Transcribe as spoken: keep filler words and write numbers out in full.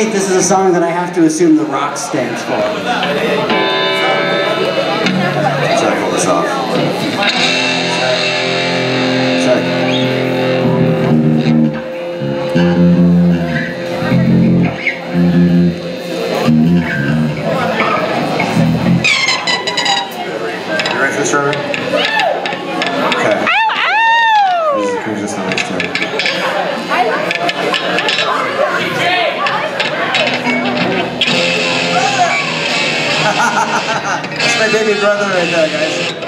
twenty-eighth, this is a song that I have to assume the rock stands for. Try to pull this off. Check. You ready for this, Trevor? Okay. This is, this is nice too. That's my baby brother right there, guys.